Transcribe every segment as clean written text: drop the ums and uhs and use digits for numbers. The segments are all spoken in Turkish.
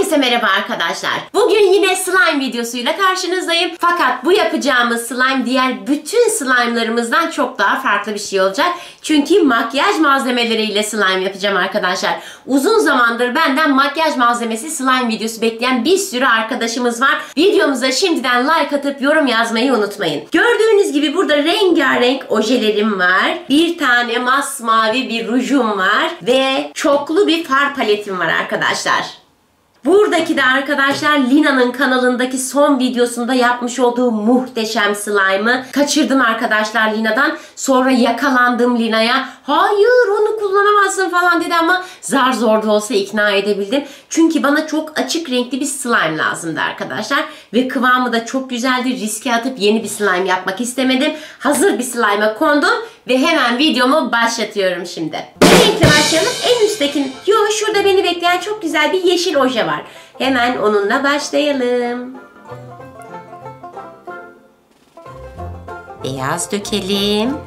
Herkese merhaba arkadaşlar. Bugün yine slime videosuyla karşınızdayım. Fakat bu yapacağımız slime diğer bütün slime'larımızdan çok daha farklı bir şey olacak. Çünkü makyaj malzemeleriyle slime yapacağım arkadaşlar. Uzun zamandır benden makyaj malzemesi slime videosu bekleyen bir sürü arkadaşımız var. Videomuza şimdiden like atıp yorum yazmayı unutmayın. Gördüğünüz gibi burada rengarenk ojelerim var. Bir tane masmavi bir rujum var. Ve çoklu bir far paletim var arkadaşlar. Buradaki de arkadaşlar Lina'nın kanalındaki son videosunda yapmış olduğu muhteşem slime'ı kaçırdım arkadaşlar Lina'dan. Sonra yakalandım Lina'ya. Hayır onu kullanamazsın falan dedi ama zar zor da olsa ikna edebildim. Çünkü bana çok açık renkli bir slime lazımdı arkadaşlar. Ve kıvamı da çok güzeldi. Riske atıp yeni bir slime yapmak istemedim. Hazır bir slime'a kondum ve hemen videomu başlatıyorum şimdi. Renkle başlayalım. En üstteki, şurada beni bekleyen çok güzel bir yeşil oje var. Hemen onunla başlayalım. Beyaz dökelim.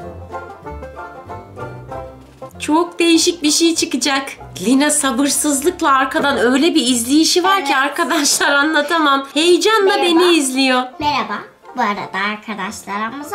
Çok değişik bir şey çıkacak. Lina sabırsızlıkla arkadan öyle bir izleyişi var ki arkadaşlar anlatamam. Heyecanla beni izliyor. Merhaba. Bu arada arkadaşlarımıza.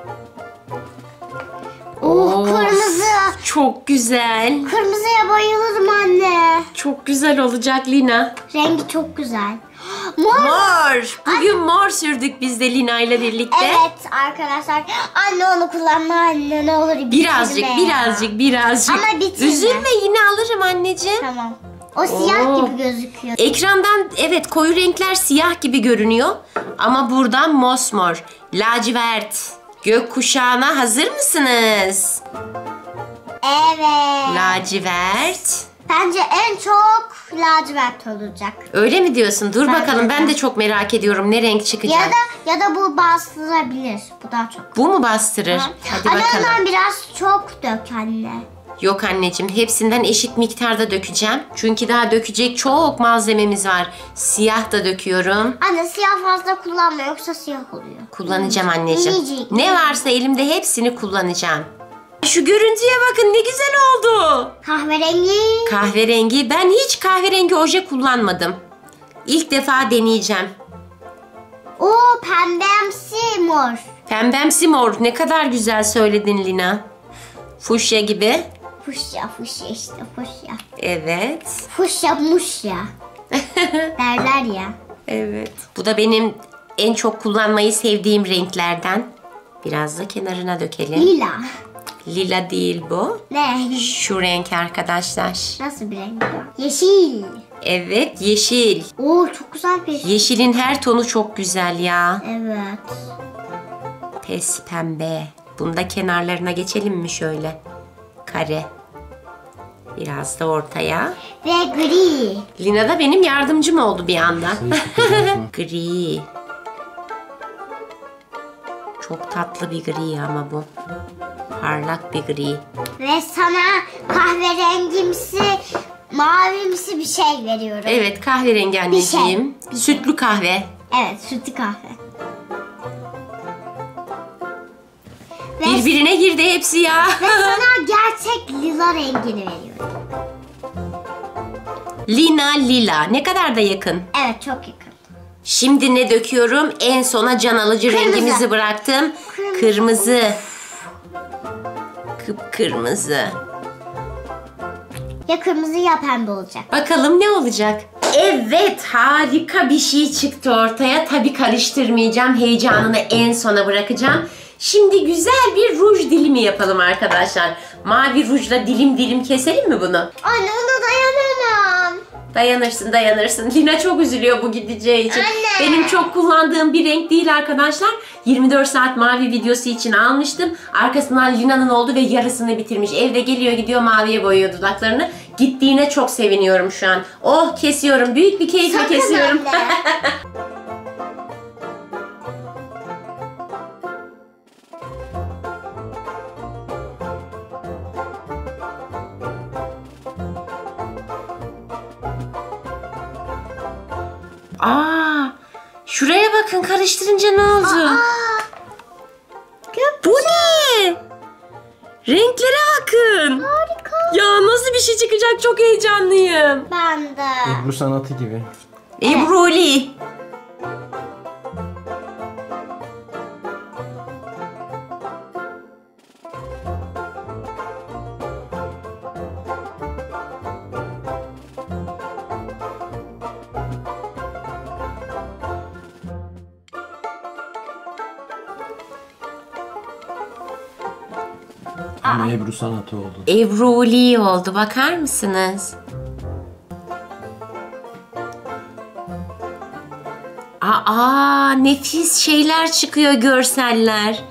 Oh, kırmızı. Çok güzel. Kırmızıya bayılırım anne. Çok güzel olacak Lina. Rengi çok güzel. Mor. Mor. Bugün mor sürdük biz de Lina ile birlikte. Evet arkadaşlar. Anne onu kullanma anne ne olur birazcık. Ama bitirme. Üzülme yine alırım anneciğim. Tamam. O siyah gibi gözüküyor. Ekrandan evet koyu renkler siyah gibi görünüyor. Ama buradan mosmor, lacivert, gökkuşağına hazır mısınız? Evet. Lacivert. Bence en çok lacivert olacak. Öyle mi diyorsun? Dur Bence bakalım de. ben de çok merak ediyorum ne renk çıkacak. Ya da bu bastırabilir. Bu daha çok. Bu mu bastırır? Ha. Hadi Ama bakalım. ondan biraz çok dök anne. Yok anneciğim hepsinden eşit miktarda dökeceğim. Çünkü daha dökecek çok malzememiz var. Siyah da döküyorum. Anne siyah fazla kullanma yoksa siyah oluyor. Kullanacağım anneciğim. Minicik. Ne varsa elimde hepsini kullanacağım. Şu görüntüye bakın ne güzel oldu. Kahverengi. Kahverengi. Ben hiç kahverengi oje kullanmadım. İlk defa deneyeceğim. Oo pembemsi mor. Pembemsi mor. Ne kadar güzel söyledin Lina. Fuşya gibi. Fuşya işte fuşya. Evet. Fuşya muşya. Derler ya. Evet. Bu da benim en çok kullanmayı sevdiğim renklerden. Biraz da kenarına dökelim. Lila. Lila değil bu. Ne? Şu renk arkadaşlar. Nasıl bir renk? Yeşil. Evet yeşil. Oo çok güzel bir. Yeşilin her tonu çok güzel ya. Evet. Pes pembe. Bunda kenarlarına geçelim mi şöyle? Kare. Biraz da ortaya. Ve gri. Lina da benim yardımcım oldu bir anda. Gri. Çok tatlı bir gri ama bu. Parlak bir gri. Ve sana kahverengimsi, mavimsi bir şey veriyorum. Evet kahverengi anneciğim. Bir şey. Sütlü kahve. Evet sütlü kahve. Ve Birbirine girdi hepsi ya. Ve sana gerçek lila rengini veriyorum. Lina lila. Ne kadar da yakın. Evet çok yakın. Şimdi ne döküyorum? En sona can alıcı Kırmızı. rengimizi bıraktım. Kırmızı. Kıpkırmızı. Ya kırmızı ya pembe olacak. Bakalım ne olacak? Evet harika bir şey çıktı ortaya. Tabii karıştırmayacağım. Heyecanını en sona bırakacağım. Şimdi güzel bir ruj dilimi yapalım arkadaşlar. Mavi rujla dilim dilim keselim mi bunu? Anne ona dayanamam. Dayanırsın. Lina çok üzülüyor bu gideceği için. Anne. Benim çok kullandığım bir renk değil arkadaşlar. 24 saat mavi videosu için almıştım. Arkasından Lina'nın oldu ve yarısını bitirmiş. Evde geliyor gidiyor maviye boyuyor dudaklarını. Gittiğine çok seviniyorum şu an. Oh kesiyorum. Büyük bir keyifle Sakın kesiyorum. anne. Şuraya bakın karıştırınca ne oldu? Bu ne? Renklere bakın. Harika. Ya nasıl bir bir şey çıkacak. Çok heyecanlıyım. Ben de. Ebru sanatı gibi. Ebruli. Ama Ebru sanatı oldu. Ebruli oldu. Bakar mısınız? Aa, nefis şeyler çıkıyor, görseller.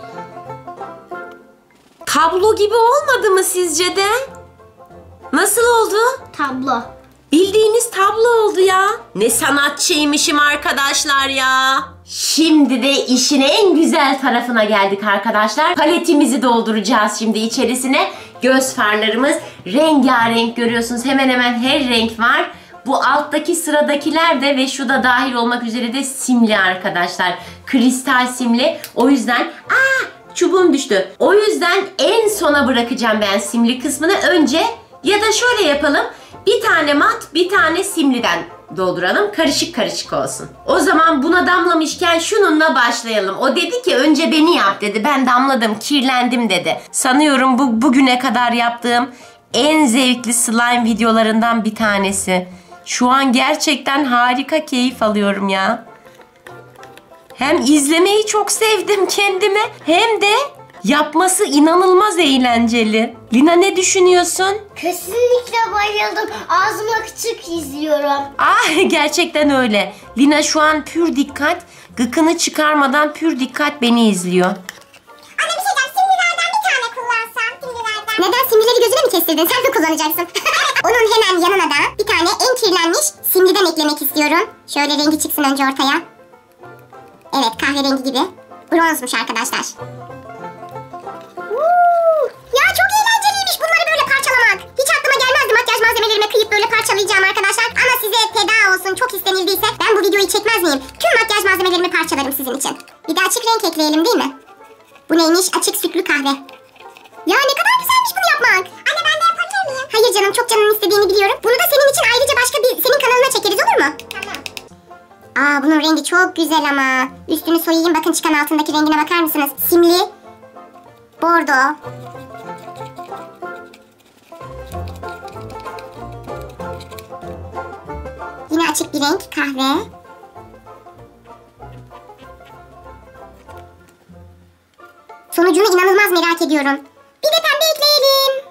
Tablo gibi olmadı mı sizce de? Nasıl oldu? Tablo. Bildiğiniz tablo oldu ya. Ne sanatçıymışım arkadaşlar ya. Şimdi de işin en güzel tarafına geldik arkadaşlar. Paletimizi dolduracağız şimdi içerisine. Göz farlarımız rengarenk, görüyorsunuz. Hemen hemen her renk var. Bu alttaki sıradakiler de ve şu da dahil olmak üzere de simli arkadaşlar. Kristal simli. O yüzden çubuğum düştü. O yüzden en sona bırakacağım ben simli kısmını. Önce ya da şöyle yapalım. Bir tane mat, bir tane simliden dolduralım. Karışık karışık olsun. O zaman buna damlamışken şununla başlayalım. O dedi ki önce beni yap dedi. Ben damladım, kirlendim dedi. Sanıyorum bu bugüne kadar yaptığım en zevkli slime videolarından bir tanesi. Şu an gerçekten harika keyif alıyorum ya. Hem izlemeyi çok sevdim kendime, hem de yapması inanılmaz eğlenceli. Lina, ne düşünüyorsun? Kesinlikle bayıldım. Ağzım açık izliyorum. Gerçekten öyle. Lina şu an pür dikkat, gıkını çıkarmadan pür dikkat beni izliyor. Anne bir şey diyeceğim. Simlilerden bir tane kullansam. Simlilerden. Neden? Simlileri gözüne mi kestirdin? Sen de kullanacaksın. Onun hemen yanına da bir tane en kirlenmiş simliden eklemek istiyorum. Şöyle rengi çıksın önce ortaya. Evet, kahverengi gibi. Bronzmuş arkadaşlar. Ya çok eğlenceliymiş bunları böyle parçalamak. Hiç aklıma gelmezdi makyaj malzemelerime kıyıp böyle parçalayacağım arkadaşlar. Ama size feda olsun, çok istenildiyse ben bu videoyu çekmez miyim? Tüm makyaj malzemelerimi parçalarım sizin için. Bir de açık renk ekleyelim değil mi? Bu neymiş? Açık sütlü kahve. Ya ne kadar güzelmiş bunu yapmak. Anne ben de yapabilir miyim? Hayır canım, çok canının istediğini biliyorum. Bunu da senin için ayrıca başka bir senin kanalına çekeriz, olur mu? Tamam. Bunun rengi çok güzel ama. Üstünü soyayım, bakın çıkan altındaki rengine bakar mısınız? Simli. Bordo. Yine açık bir renk, kahve. Sonucunu inanılmaz merak ediyorum. Bir de pembe ekleyelim.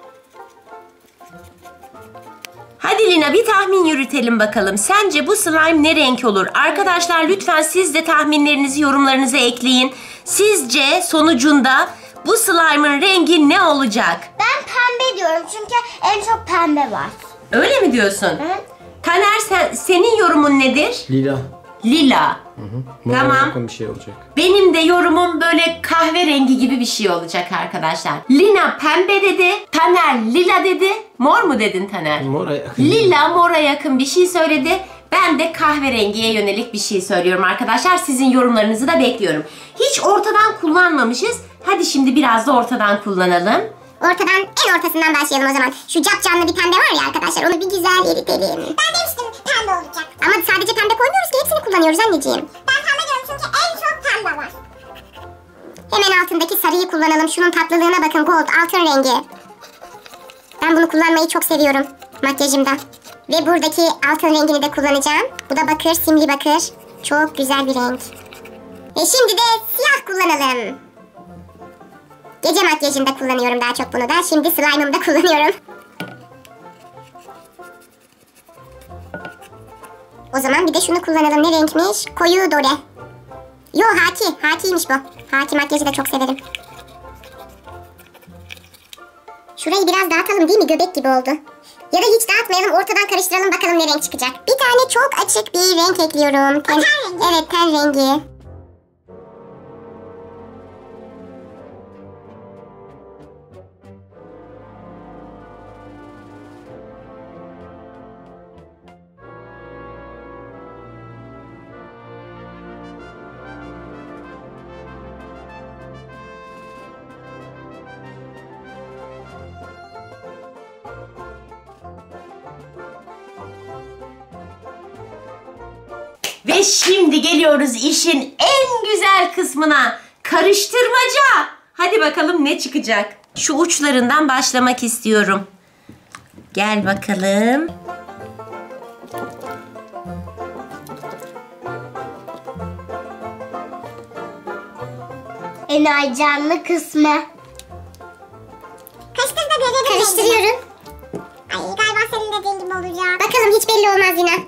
Hadi Lina, bir tahmin yürütelim bakalım. Sence bu slime ne renk olur? Arkadaşlar lütfen siz de tahminlerinizi, yorumlarınıza ekleyin. Sizce sonucunda bu slime'ın rengi ne olacak? Ben pembe diyorum çünkü en çok pembe var. Öyle mi diyorsun? Hı. Taner, senin yorumun nedir? Lila. Lila. Mora Tamam. yakın bir şey olacak. Benim de yorumum böyle kahverengi gibi bir şey olacak arkadaşlar. Lina pembe dedi. Taner lila dedi. Mor mu dedin Taner? Mora yakın. Lila mora yakın bir şey söyledi. Ben de kahverengiye yönelik bir şey söylüyorum arkadaşlar. Sizin yorumlarınızı da bekliyorum. Hiç ortadan kullanmamışız. Hadi şimdi biraz da ortadan kullanalım. Ortadan, en ortasından başlayalım o zaman. Şu capcanlı bir pembe var ya arkadaşlar, onu bir güzel eritelim. Ben demiştim pembe olacak. Ama sadece pembe koymuyoruz ki, hepsini kullanıyoruz anneciğim. Ben pembe diyorum çünkü en çok pembe var. Hemen altındaki sarıyı kullanalım. Şunun tatlılığına bakın, gold, altın rengi. Ben bunu kullanmayı çok seviyorum makyajımda. Ve buradaki altın rengini de kullanacağım. Bu da bakır, simli bakır. Çok güzel bir renk. Ve şimdi de siyah kullanalım. Gece makyajında kullanıyorum daha çok bunu da. Şimdi slime'ımda kullanıyorum. O zaman bir de şunu kullanalım. Ne renkmiş? Koyu dore. Yo, haki. Hakiymiş bu. Haki makyajı da çok severim. Şurayı biraz dağıtalım değil mi? Göbek gibi oldu. Ya da hiç dağıtmayalım. Ortadan karıştıralım bakalım ne renk çıkacak. Bir tane çok açık bir renk ekliyorum. Ten rengi. Evet, ten rengi. Ve şimdi geliyoruz işin en güzel kısmına. Karıştırmaca. Hadi bakalım ne çıkacak. Şu uçlarından başlamak istiyorum. Gel bakalım. En heyecanlı kısmı. Karıştır da görelim. Karıştırıyorum. Ay galiba senin dediğin gibi olacak. Bakalım hiç belli olmaz yine.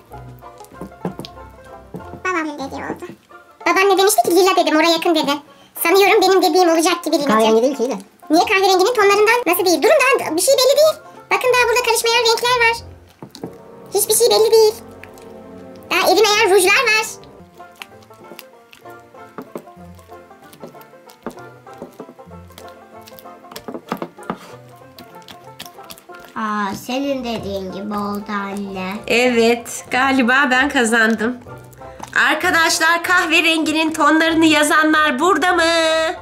Babamın dediği oldu. Baban ne demişti ki? Lila dedim, oraya yakın dedi. Sanıyorum benim dediğim olacak gibi Lina'cığım. Kahverengi değil ki de. Niye kahverenginin tonlarından nasıl değil? Durun daha bir şey belli değil. Bakın daha burada karışmayan renkler var. Hiçbir şey belli değil. Daha erimeyen rujlar var. Senin dediğin gibi oldu anne. Evet, galiba ben kazandım. Arkadaşlar, kahverenginin tonlarını yazanlar burada mı?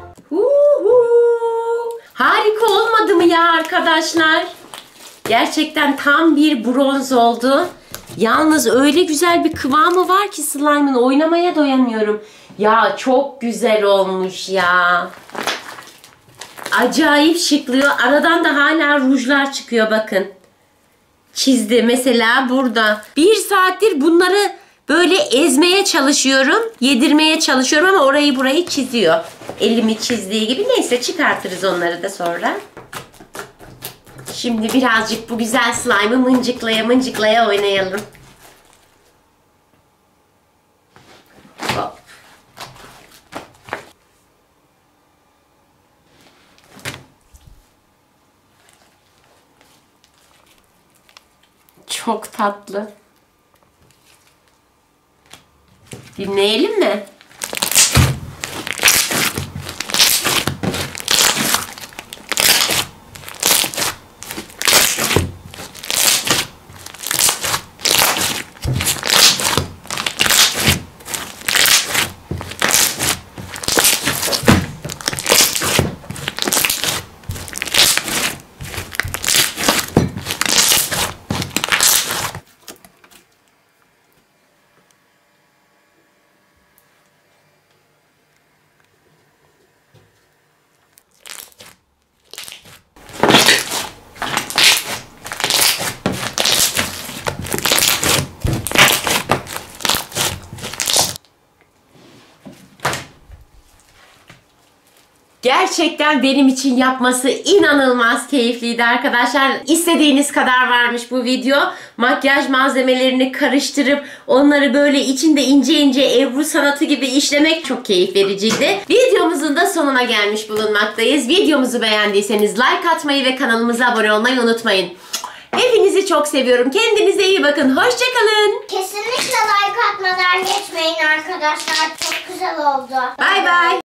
Harika olmadı mı ya arkadaşlar? Gerçekten tam bir bronz oldu. Yalnız öyle güzel bir kıvamı var ki slime'ın, oynamaya doyamıyorum. Ya çok güzel olmuş ya. Acayip şıklıyor. Aradan da hala rujlar çıkıyor bakın. Çizdi mesela burada. 1 saattir bunları böyle ezmeye çalışıyorum. Yedirmeye çalışıyorum ama orayı burayı çiziyor. Elimi çizdiği gibi. Neyse, çıkartırız onları da sonra. Şimdi birazcık bu güzel slime'ı mıncıklaya mıncıklaya oynayalım. Hop. Çok tatlı. Dinleyelim mi? Gerçekten benim için yapması inanılmaz keyifliydi arkadaşlar. İstediğiniz kadar varmış bu video. Makyaj malzemelerini karıştırıp onları böyle içinde ince ince Ebru sanatı gibi işlemek çok keyif vericiydi. Videomuzun da sonuna gelmiş bulunmaktayız. Videomuzu beğendiyseniz like atmayı ve kanalımıza abone olmayı unutmayın. Hepinizi çok seviyorum. Kendinize iyi bakın. Hoşçakalın. Kesinlikle like atmadan geçmeyin arkadaşlar. Çok güzel oldu. Bay bay.